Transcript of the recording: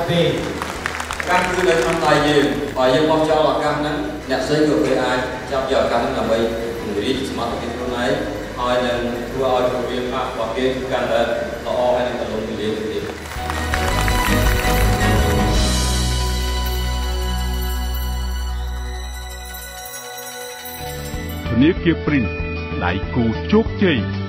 ទេការគឺនៅក្នុងដៃយើងបើយើងបោះចោលឱកាសហ្នឹងអ្នកផ្សេងក៏គេអាចចាប់យកឱកាសហ្នឹងដើម្បីពង្រីកសមត្ថភាពខ្លួនឯងហើយនឹងធ្វើឲ្យប្រព័ន្ធការរបស់គេកាន់តែល្អហើយនឹងទូលំទូលាយទៅទៀតធនាគារ Prince ដៃគូជោគជ័យ